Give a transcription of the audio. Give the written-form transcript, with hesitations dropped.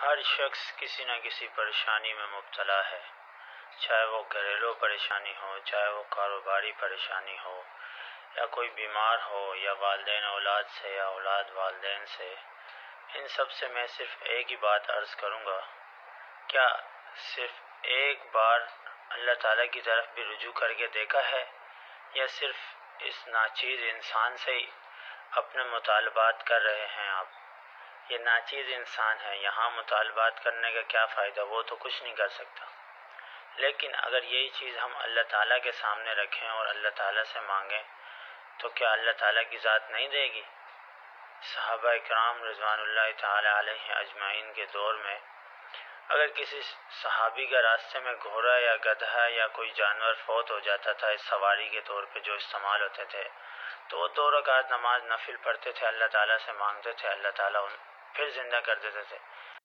ہر شخص کسی نہ کسی پریشانی میں مبتلا ہے، چاہے وہ گھریلو پریشانی ہو، چاہے وہ کاروباری پریشانی ہو، یا کوئی بیمار ہو، یا والدین اولاد سے یا اولاد والدین سے۔ ان سب سے میں صرف ایک ہی بات عرض کروں گا، کیا صرف ایک بار اللہ تعالیٰ کی طرف بھی رجوع کر کے دیکھا ہے، یا صرف اس ناچیز انسان سے ہی اپنے مطالبات کر رہے ہیں آپ؟ یہ ناچیز انسان ہے، یہاں مطالبات کرنے کا کیا فائدہ، وہ تو کچھ نہیں کر سکتا۔ لیکن اگر یہی چیز ہم اللہ تعالیٰ کے سامنے رکھیں اور اللہ تعالیٰ سے مانگیں تو کیا اللہ تعالیٰ کی ذات نہیں دے گی؟ صحابہ اکرام رضوان اللہ تعالی علیہ اجمعین کے دور میں اگر کسی صحابی کا راستے میں گھوڑا یا گدھا یا کوئی جانور فوت ہو جاتا تھا، اس سواری کے طور پہ جو استعمال ہوتے تھے، تو وہ 2 رکعت نماز نفل پڑھتے تھے، اللہ تعالیٰ سے مانگتے تھے، اللہ تعالیٰ پھر زندہ کر دیتے تھے۔